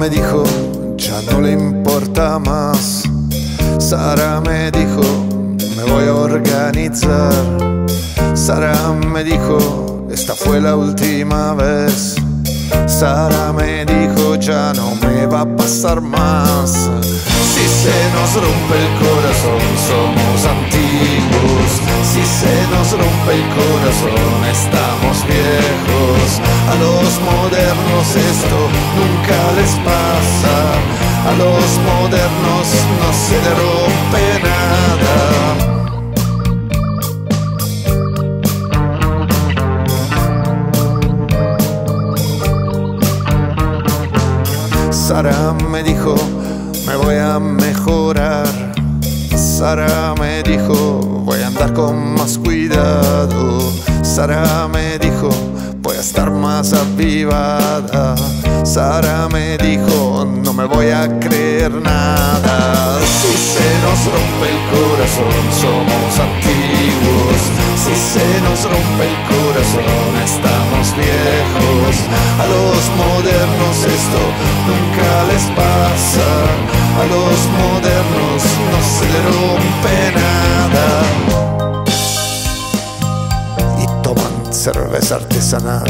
me dijo, ya no le importa más. Sara me dijo, me voy a organizar. Sara me dijo, esta fue la última vez. Sara me dijo, ya no me va a pasar más. Si se nos rompe el corazón, somos antiguos. Si se nos rompe el corazón, estamos viejos. A los modernos esto nunca les pasa. A los modernos no se le rompe nada. Sara me dijo, me voy a mejorar. Sara me dijo, voy a andar con más cuidado. Sara me dijo, voy a estar más avivada. Sara me dijo, no me voy a creer nada. Si se nos rompe el corazón, somos antiguos. Si se nos rompe el corazón, estamos viejos. A los modernos esto nunca les pasa. A los modernos no se le rompe nada. Y toman cerveza artesanal,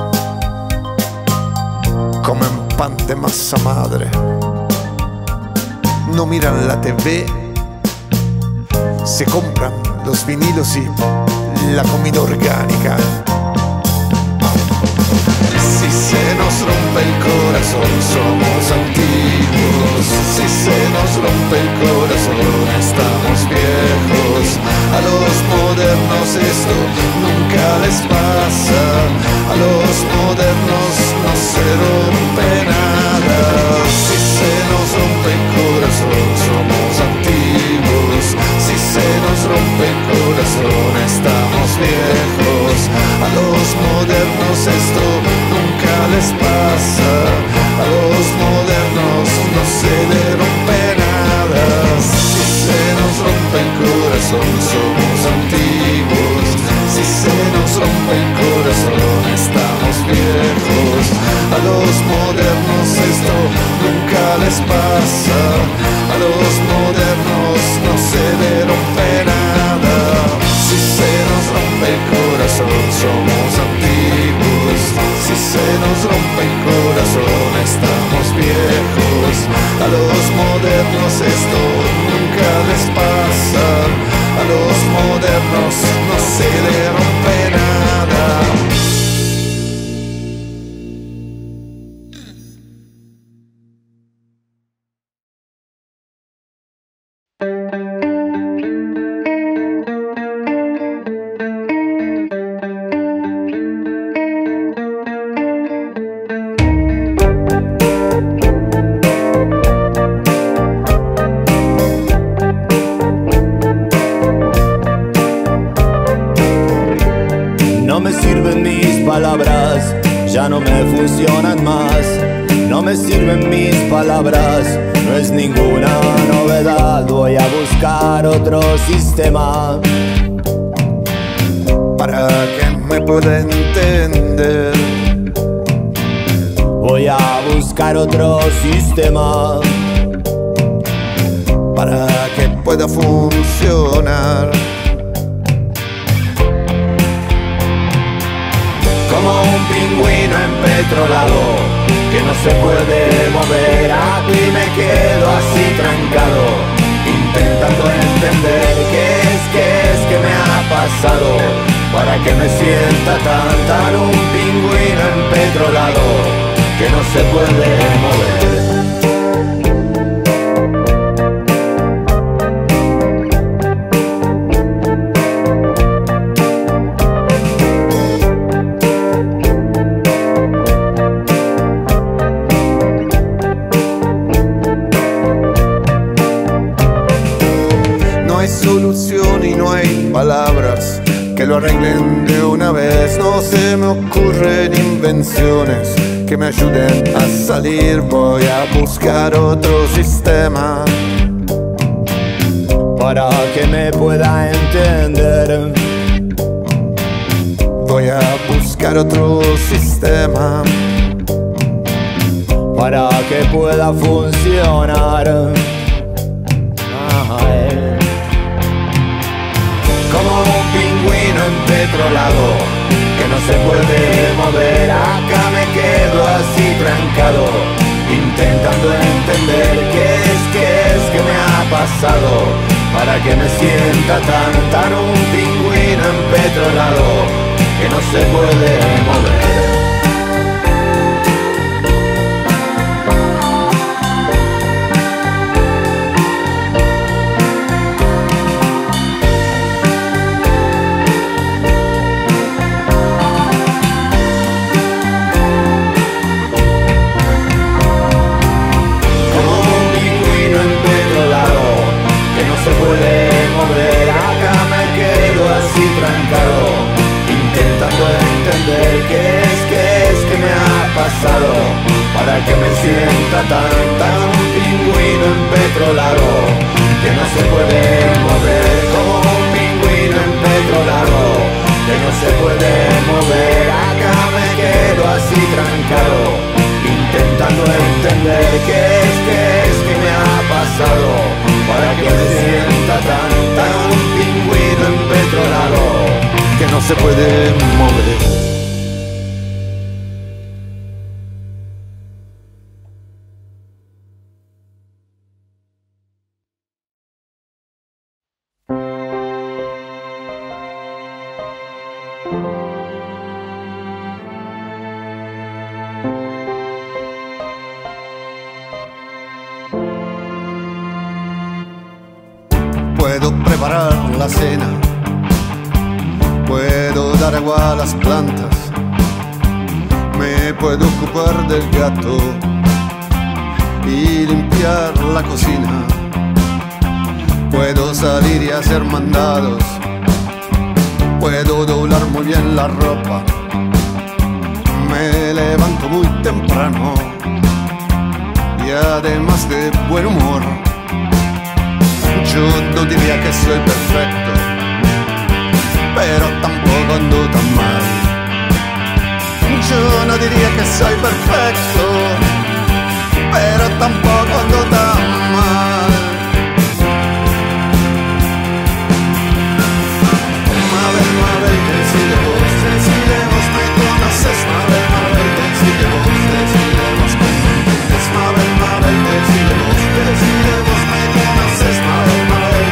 comen pan de masa madre, no miran la TV, se compran los vinilos y la comida orgánica. Si se nos rompe el corazón, somos antiguos. Si se nos rompe el corazón, estamos viejos. A los modernos esto nunca les pasa. A los modernos no se rompe nada. Si se nos rompe el corazón, somos antiguos. Si se nos rompe el corazón, estamos viejos. A los modernos esto nunca les pasa. A los modernos no se le rompe nada. Si se nos rompe el corazón, somos antiguos. Si se nos rompe el corazón, estamos viejos. A los modernos esto nunca les pasa. A los modernos no se le rompe nada. Si se nos rompe el corazón, somos antiguos. Si se nos rompe el corazón, estamos viejos. A los modernos esto nunca les pasa. A los modernos no se le rompe nada. No me sirven mis palabras, ya no me funcionan más. No me sirven mis palabras, no es ninguna novedad. Voy a buscar otro sistema para que me pueda entender. Voy a buscar otro sistema para que pueda funcionar. Como un pingüino empetrolado que no se puede mover, aquí me quedo así trancado, intentando entender qué es que me ha pasado, para que me sienta tan un pingüino empetrolado que no se puede mover. Solución y no hay palabras que lo arreglen de una vez. No se me ocurren invenciones que me ayuden a salir. Voy a buscar otro sistema para que me pueda entender. Voy a buscar otro sistema para que pueda funcionar. Como un pingüino empetrolado que no se puede mover, acá me quedo así trancado, intentando entender qué es que me ha pasado, para que me sienta tan un pingüino empetrolado que no se puede mover. Intentando entender qué es que me ha pasado, para que me sienta tan un pingüino empetrolado que no se puede mover. Como un pingüino empetrolado que no se puede mover, acá me quedo así trancado, intentando entender qué es que me ha pasado, para que me sienta tan un pingüino empetrolado que no se puede mover. Puedo preparar la cena, puedo dar agua a las plantas, me puedo ocupar del gato y limpiar la cocina. Puedo salir y hacer mandados, puedo doblar muy bien la ropa, me levanto muy temprano y además de buen humor. Yo no diría que soy perfecto, pero tampoco ando tan mal. Yo no diría que soy perfecto, pero tampoco ando tan mal. Mabel, decidemos, me conoces. Mabel, decidemos, es Mabel, decidemos, me conoces. Mabel,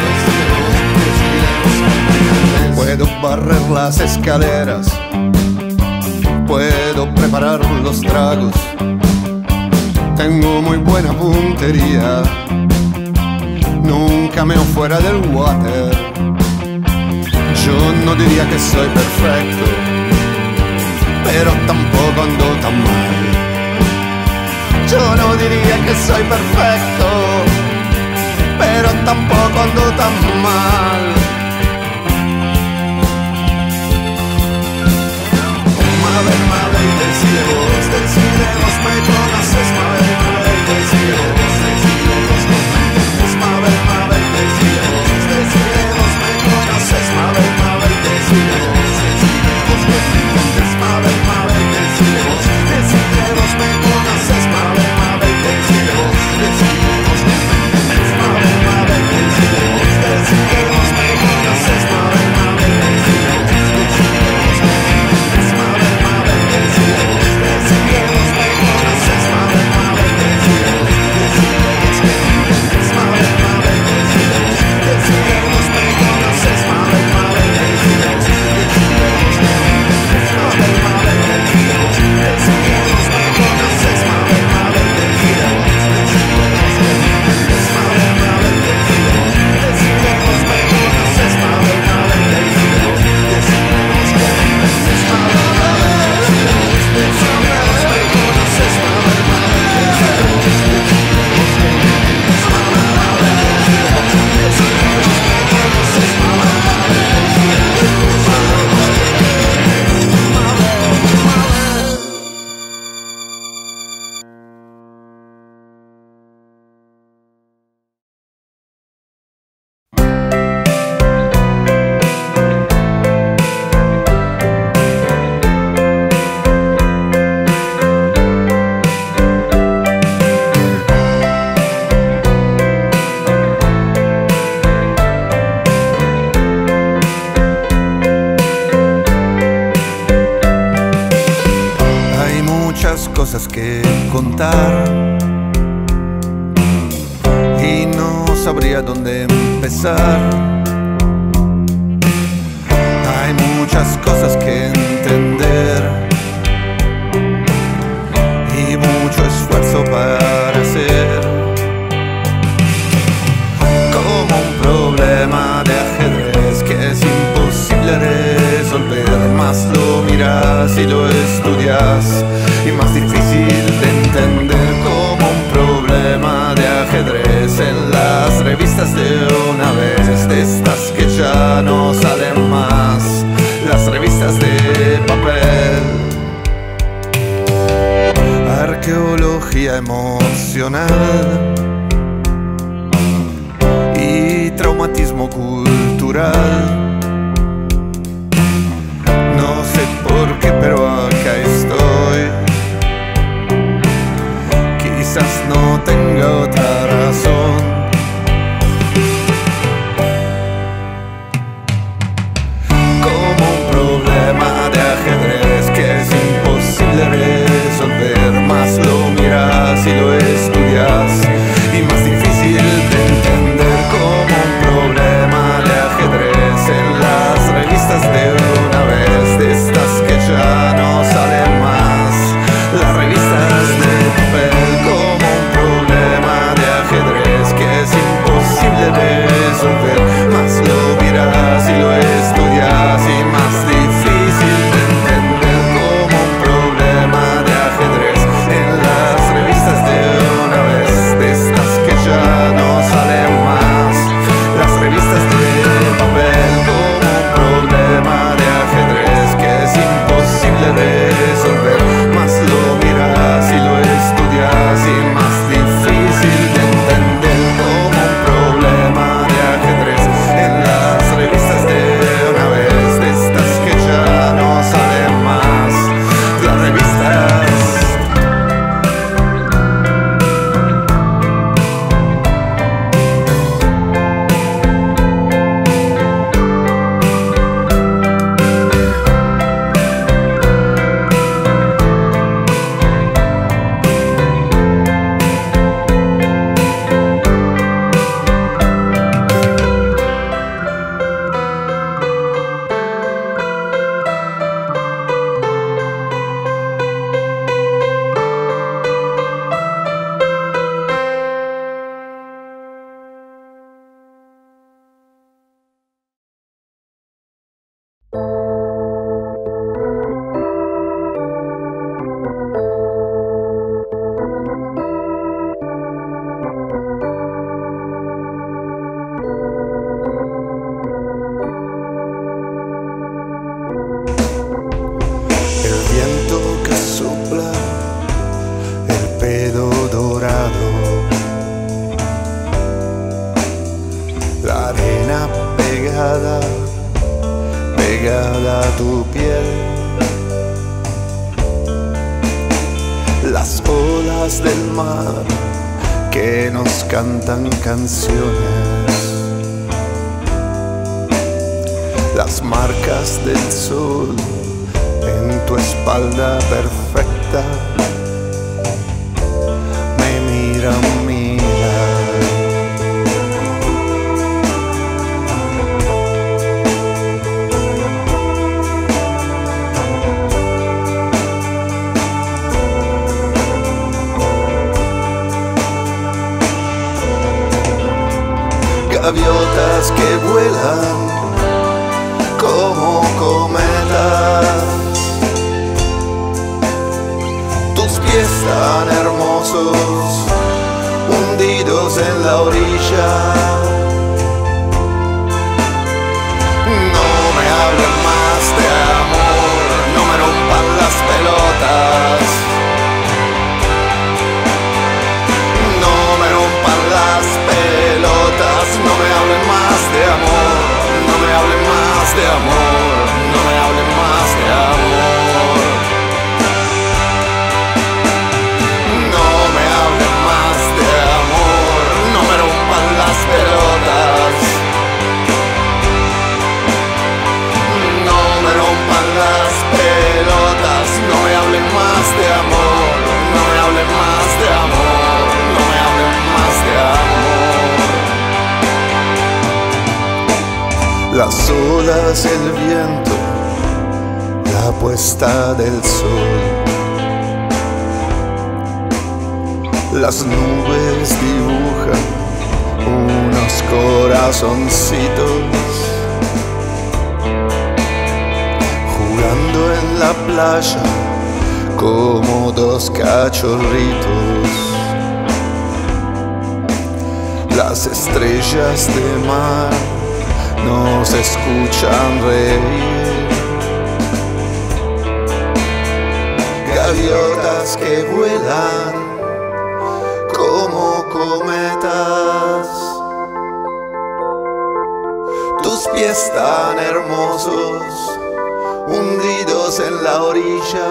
decidemos. Puedo barrer las escaleras, puedo preparar los tragos, tengo muy buena puntería, nunca meo fuera del water. Yo no diría que soy perfecto, pero tampoco ando tan mal. Yo no diría que soy perfecto, pero tampoco ando tan mal. Mabel, decidemos, me conoces. Mabel, decidemos, es Mabel, decidemos, me conoces. Mabel, decidemos, es Mabel, decidemos, me conoces. Mabel, decidemos, es Mabel, decidemos, cosas que contar y no sabría dónde empezar. Hay muchas cosas que entender y mucho esfuerzo para hacer, como un problema de ajedrez que es imposible resolver. Más lo miras y lo estudias y más difícil de entender, como un problema de ajedrez en las revistas de una vez, de estas que ya no salen más, las revistas de papel. Arqueología emocional y traumatismo cultural. No sé por qué, pero acá estoy. Quizás no tenga otra razón. Como un problema de ajedrez que es imposible resolver. Más lo miras y lo estudias y más difícil de entender, como un problema de ajedrez en las revistas de una vez, de estas que ya no salen más, las revistas de papel. Como un problema de ajedrez que es imposible de resolver. Más lo miras y lo estudias y más difícil de entender, como un problema de ajedrez en las revistas de una vez, de estas que ya no salen más, las revistas de papel. Como un problema de ajedrez que es imposible de resolver. Más lo miras y lo estudias y más difícil de entender, como un problema de ajedrez en las revistas de una vez, de estas que ya no salen más, las revistas. El viento que sopla, el pelo dorado, la arena pegada, pegada a tu piel, las olas del mar que nos cantan canciones, las marcas del sol en tu espalda perfecta. Me mira, mira. Gaviotas que vuelan como cometas, tus pies tan hermosos hundidos en la orilla. No me hablen más de amor, no me rompan las pelotas, no me rompan las pelotas, no me hablen más de amor, no me hablen más de amor, no me hablen más de amor. No me hablen más de amor, no me rompan las pelotas. las olas y el viento, la puesta del sol. Las nubes dibujan unos corazoncitos jugando en la playa como dos cachorritos. Las estrellas de mar nos escuchan reír. Gaviotas que vuelan como cometas. Tus pies tan hermosos, hundidos en la orilla.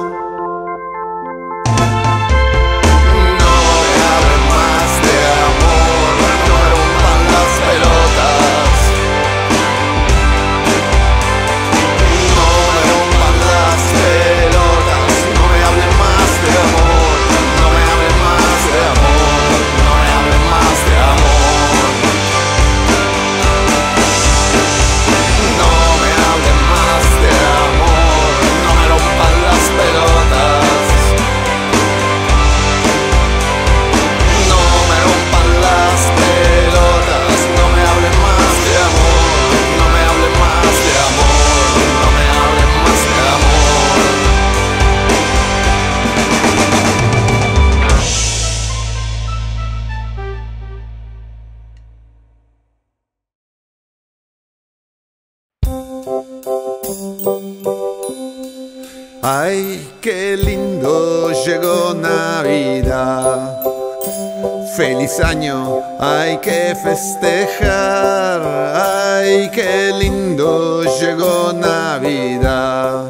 Ay, qué lindo llegó Navidad. Feliz año, hay que festejar. Ay, qué lindo llegó Navidad.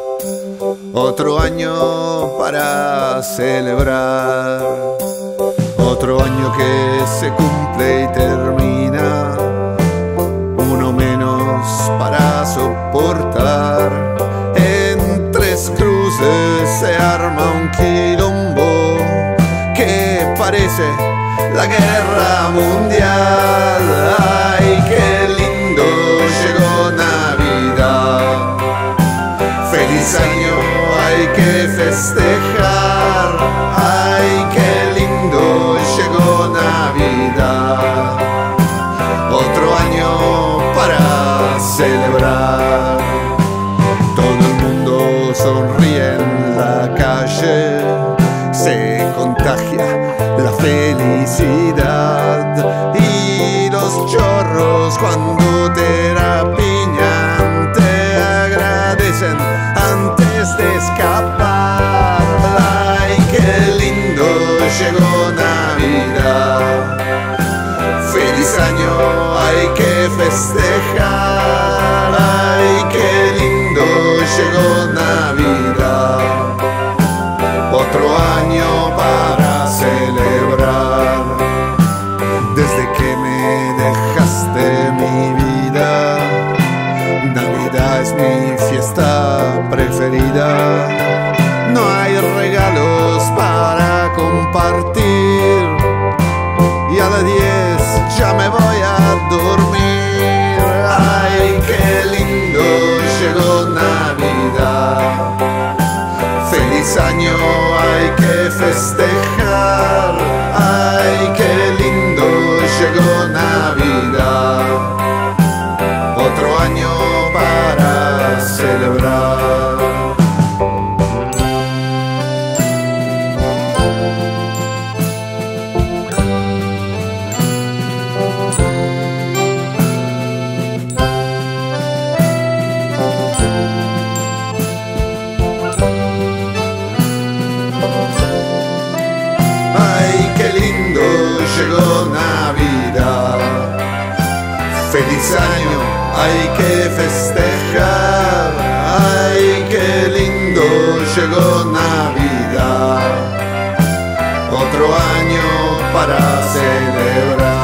Otro año para celebrar. Otro año que se cumple y termina. Uno menos para soportar. En Tres Cruces se arma un quilombo que parece la guerra mundial. Ay, qué lindo llegó Navidad. Feliz año, hay que festejar. Ay, qué lindo llegó Navidad. Otro año para celebrar. Todo el mundo sonríe en la calle, se contagia la felicidad. Y los chorros cuando te rapiñan te agradecen antes de escapar. Ay, qué lindo llegó Navidad. Feliz año, hay que festejar. Ay, qué lindo llegó Navidad. Otro año para celebrar. Desde que me dejaste mi vida, Navidad es mi fiesta preferida. No hay regalos para compartir y a las 10 ya me voy a dormir. Ay, qué lindo llegó Navidad. Feliz año, hay que festejar. Ay, qué lindo llegó Navidad. Otro año para celebrar. Llegó Navidad. Feliz año, hay que festejar. Ay, qué lindo llegó Navidad. Otro año para celebrar.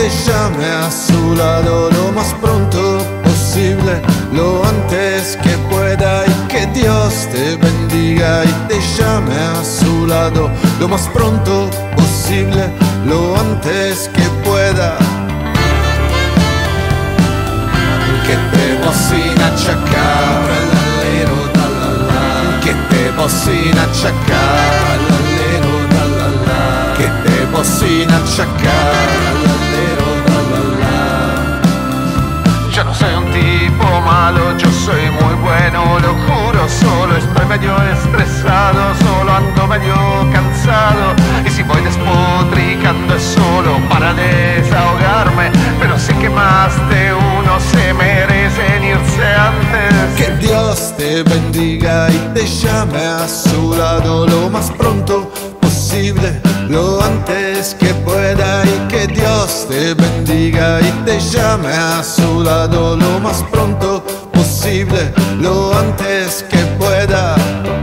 te llame a su lado lo más pronto posible, lo antes que pueda, y que Dios te bendiga y te llame a su lado lo más pronto posible, lo antes que pueda. Que te bocina chacar, lalero, talala. Que te bocina chacar, lalero, talala. Que te bocina chacar, lalero, talala. Yo no soy un tipo malo, yo soy muy bueno, lo juro. Solo estoy medio estresado, solo ando medio cansado. Y si voy despotricando es solo para desahogarme, pero sé que más de uno se merecen irse antes. Que Dios te bendiga y te llame a su lado lo más pronto posible, lo antes que pueda, y que Dios te bendiga y te llame a su lado lo más pronto posible, lo antes que pueda.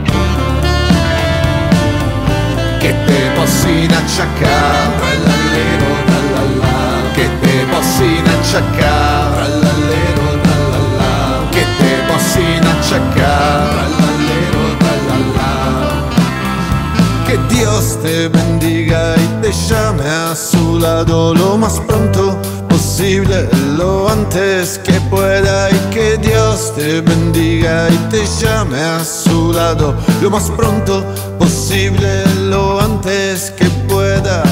Que te bocina chacar, lalero, lalala. Que te bocina chacar, lalero, lalala. Que te bocina chacar, lalero, lalala. Que Dios te bendiga y te llame a su lado lo más pronto posible, lo antes que pueda, y que Dios te bendiga y te llame a su lado lo más pronto posible, lo antes que pueda.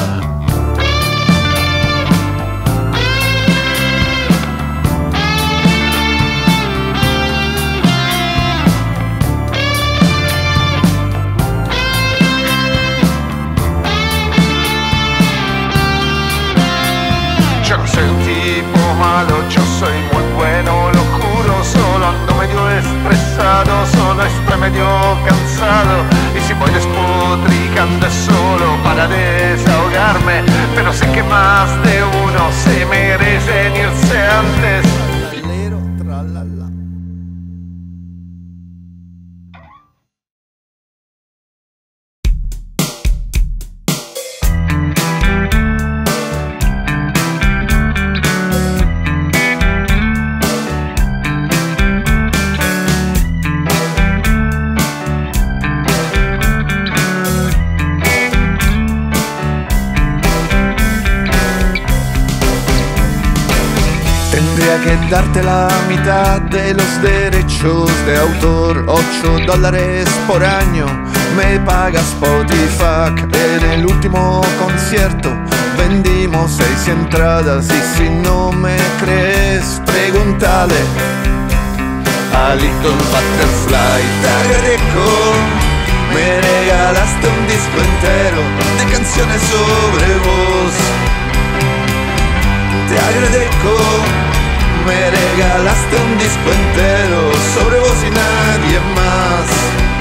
Yo no soy un tipo malo, yo soy muy bueno, lo juro. Solo ando medio estresado, solo estoy medio cansado. Y si voy despotricando es solo para desahogarme, pero sé que más de uno se merecen irse antes. Tendría que darte la mitad de los derechos de autor, $8 por año me paga Spotify. En el último concierto vendimos 6 entradas, y si no me crees, pregúntale a Little Butterfly. Te agradezco, me regalaste un disco entero de canciones sobre vos. Te agradezco, me regalaste un disco entero sobre vos y nadie más.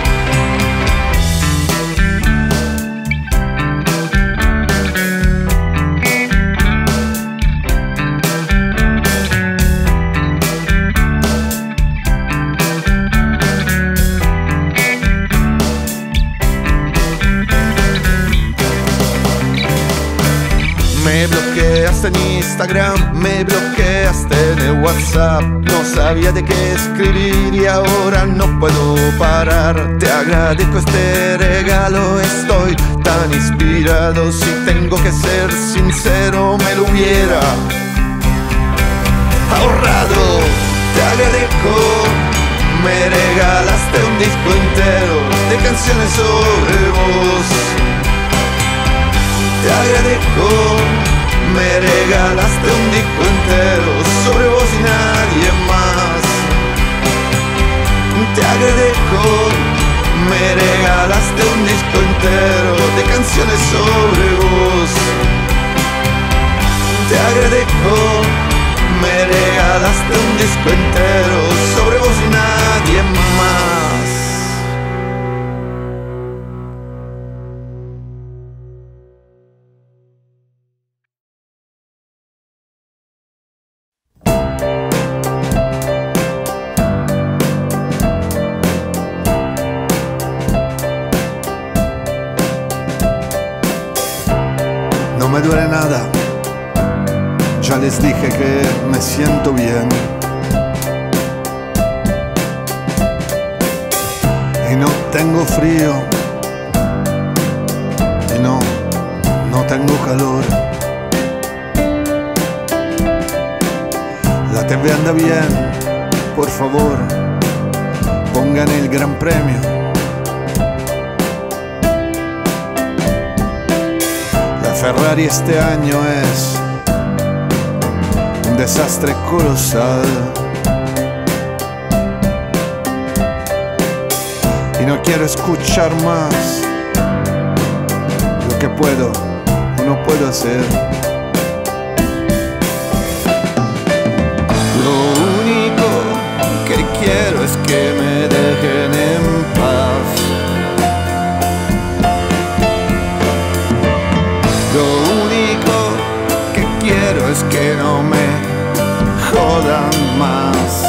Me bloqueaste en Instagram, me bloqueaste en el WhatsApp. No sabía de qué escribir y ahora no puedo parar. Te agradezco este regalo, estoy tan inspirado. Si tengo que ser sincero, me lo hubiera ahorrado. Te agradezco, me regalaste un disco entero de canciones sobre vos. Te agradezco, me regalaste un disco entero sobre vos y nadie más. Te agradezco, me regalaste un disco entero de canciones sobre vos. Te agradezco, me regalaste un disco entero sobre vos y nadie más. No me duele nada, les dije que me siento bien. Y no tengo frío. Y no tengo calor. La TV anda bien, por favor, pongan el Gran Premio. La Ferrari este año es un desastre colosal. Y no quiero escuchar más. Lo que puedo o no puedo hacer. Lo único que quiero es que me dejen en paz. Lo único que quiero es que no me jodan más.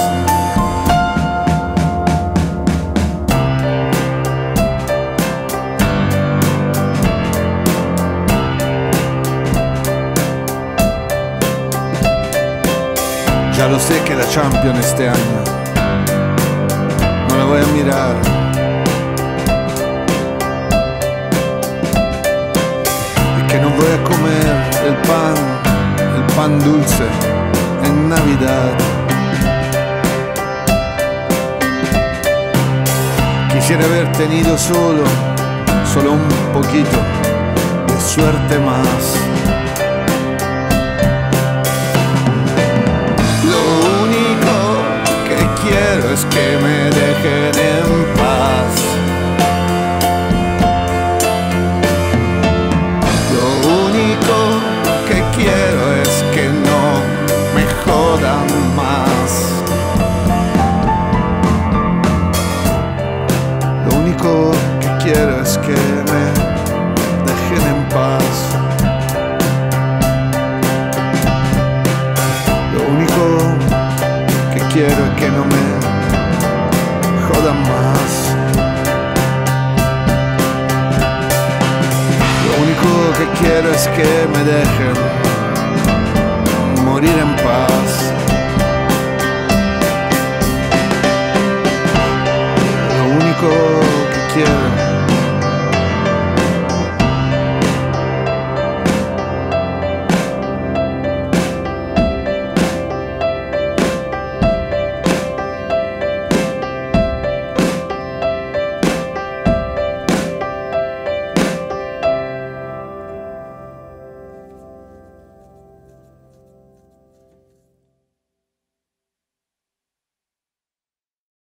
Ya lo sé que la Champions este año no la voy a mirar. Y que no voy a comer el pan dulce en Navidad. Quisiera haber tenido solo un poquito de suerte más. Quiero es que me dejen en paz. Lo único que quiero es que no me jodan más. Lo único que quiero es que me dejen en paz. Lo único que quiero es que no me jodan más. Lo único que quiero es que me dejen morir en paz.